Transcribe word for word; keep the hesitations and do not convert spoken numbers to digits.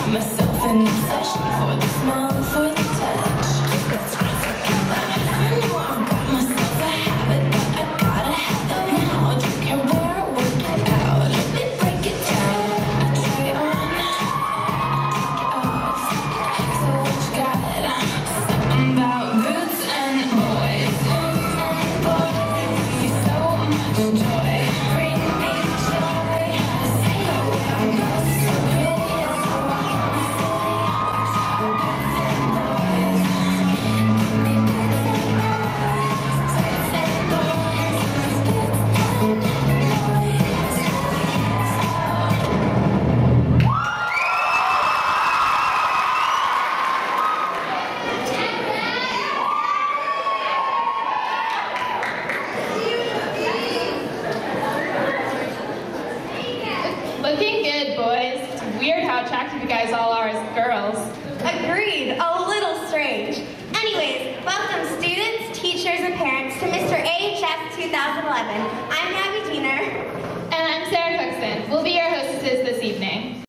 myself an obsession for the smell, for the touch. That's right, I know I've got myself a habit, but I gotta have it now. Don't care where I work it out. Let me break it down. I try it on, take it off. So what you got? Something about boots and boys. You're so much joy. Bring me joy. Say oh, I'm not so pretty as I want to say. Boys and boys, give me boots and boys, boots and boys. Looking good, boys. It's weird how attractive you guys all are as girls. Agreed. A little strange. Anyways, welcome students, teachers, and parents to Mister A H S two thousand eleven. I'm happy